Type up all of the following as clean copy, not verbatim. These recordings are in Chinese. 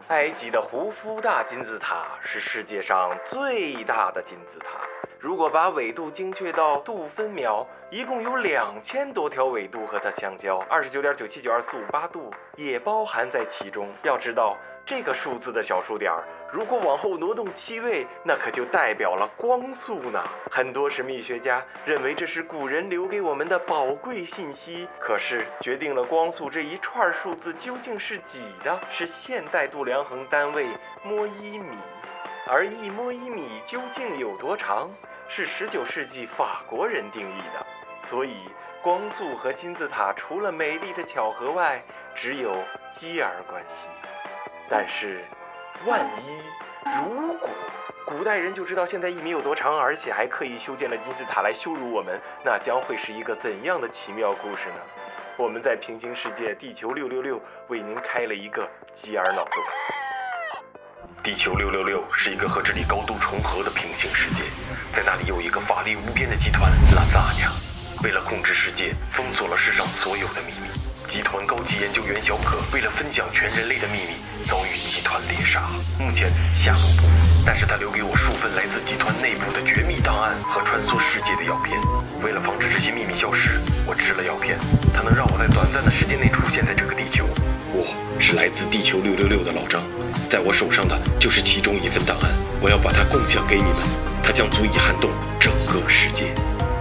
埃及的胡夫大金字塔是世界上最大的金字塔，如果把纬度精确到度分秒，一共有2000多条纬度和它相交，29.979245度也包含在其中。要知道，这个数字的小数点如果往后挪动7位，那可就代表了光速呢。很多神秘学家认为这是古人留给我们的宝贵信息。可是，决定了光速这一串数字究竟是几的，是现代度量衡单位摩伊米。而1摩伊米究竟有多长，是19世纪法国人定义的。所以，光速和金字塔除了美丽的巧合外，只有基儿关系。但是，万一如果古代人就知道现在1米有多长，而且还刻意修建了金字塔来羞辱我们，那将会是一个怎样的奇妙故事呢？我们在平行世界地球666为您开了一个基儿脑洞。地球666是一个和这里高度重合的平行世界，在那里有一个法力无边的集团拉萨尼亚，为了控制世界，封锁了世上所有的秘密。集团高级研究员小可为了分享全人类的秘密，遭遇集团猎杀，目前下落不明。但是他留给我数份来自集团内部的绝密档案和穿梭世界的药片。为了防止这些秘密消失，我吃了药片，它能让我在短暂的时间内出现在这个地球。我是来自地球666的老张，在我手上的就是其中一份档案，我要把它共享给你们，它将足以撼动整个世界。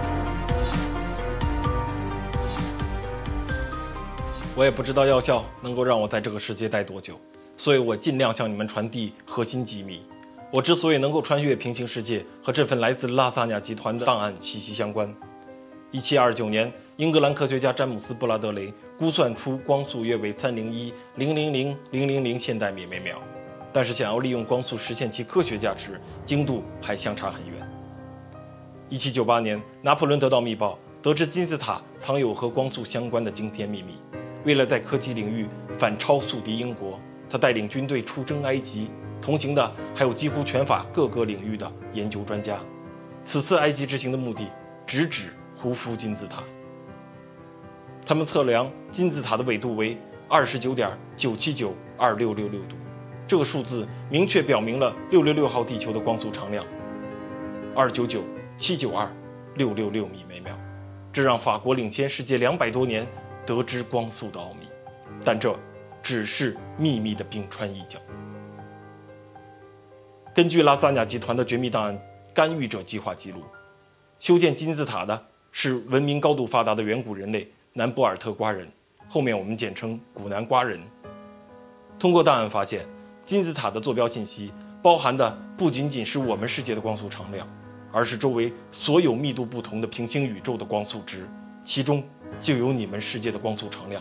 我也不知道药效能够让我在这个世界待多久，所以我尽量向你们传递核心机密。我之所以能够穿越平行世界，和这份来自拉萨尼亚集团的档案息息相关。1729年，英格兰科学家詹姆斯·布拉德雷估算出光速约为301.000.000现代米每秒，但是想要利用光速实现其科学价值，精度还相差很远。1798年，拿破仑得到密报，得知金字塔藏有和光速相关的惊天秘密。为了在科技领域反超宿敌英国，他带领军队出征埃及，同行的还有几乎全法各个领域的研究专家。此次埃及之行的目的直指胡夫金字塔。他们测量金字塔的纬度为29.979266度，这个数字明确表明了666号地球的光速常量299792666米每秒，这让法国领先世界200多年得知光速的奥秘，但这只是秘密的冰川一角。根据拉萨尼亚集团的绝密档案干预者计划记录，修建金字塔的是文明高度发达的远古人类南博尔特瓜人，后面我们简称古南瓜人。通过档案发现，金字塔的坐标信息包含的不仅仅是我们世界的光速常量，而是周围所有密度不同的平行宇宙的光速值，其中就有你们世界的光速常量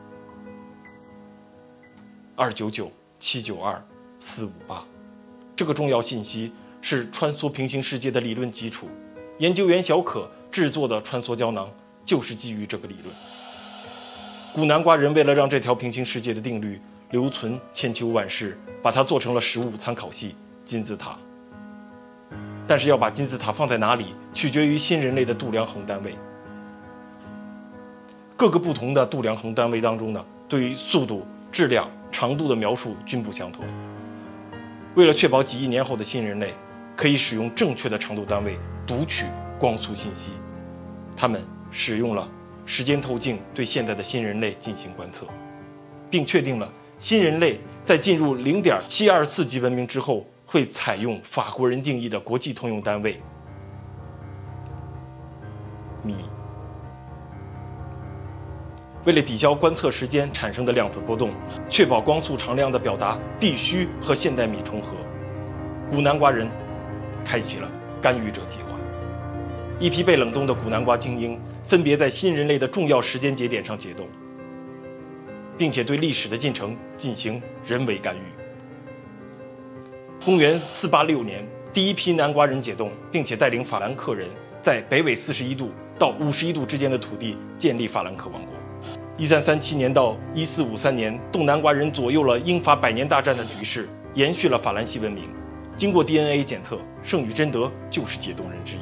299792458。这个重要信息是穿梭平行世界的理论基础。研究员小可制作的穿梭胶囊就是基于这个理论。古南瓜人为了让这条平行世界的定律留存千秋万世，把它做成了实物参考系金字塔。但是要把金字塔放在哪里，取决于新人类的度量衡单位。各个不同的度量衡单位当中呢，对于速度、质量、长度的描述均不相同。为了确保几亿年后的新人类可以使用正确的长度单位读取光速信息，他们使用了时间透镜对现在的新人类进行观测，并确定了新人类在进入0.724级文明之后会采用法国人定义的国际通用单位米。为了抵消观测时间产生的量子波动，确保光速常量的表达必须和现代米重合，古南瓜人开启了干预者计划。一批被冷冻的古南瓜精英分别在新人类的重要时间节点上解冻，并且对历史的进程进行人为干预。公元486年，第一批南瓜人解冻，并且带领法兰克人在北纬41度到51度之间的土地建立法兰克王国。1337年到1453年，东南瓜人左右了英法100年大战的局势，延续了法兰西文明。经过 DNA 检测，圣女贞德就是解冻人之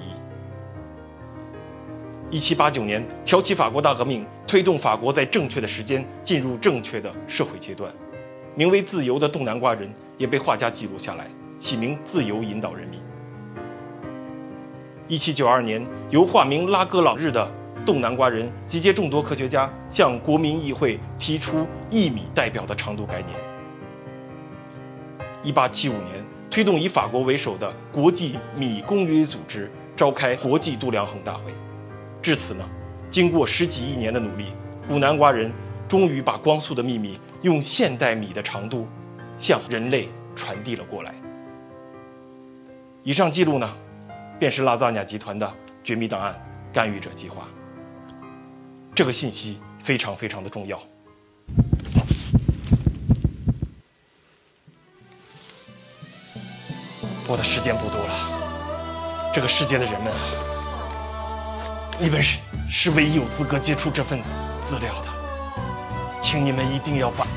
一。1789年，挑起法国大革命，推动法国在正确的时间进入正确的社会阶段。 名为自由的冻南瓜人也被画家记录下来，起名自由引导人民。1792年，由化名拉格朗日的冻南瓜人集结众多科学家，向国民议会提出1米代表的长度概念。1875年，推动以法国为首的国际米公约组织召开国际度量衡大会。至此呢，经过10几亿年的努力，古南瓜人终于把光速的秘密用现代米的长度向人类传递了过来。以上记录呢，便是拉扎尼亚集团的绝密档案干预者计划。这个信息非常非常的重要。我的时间不多了，这个世界的人们啊，你们是唯一有资格接触这份资料的，请你们一定要把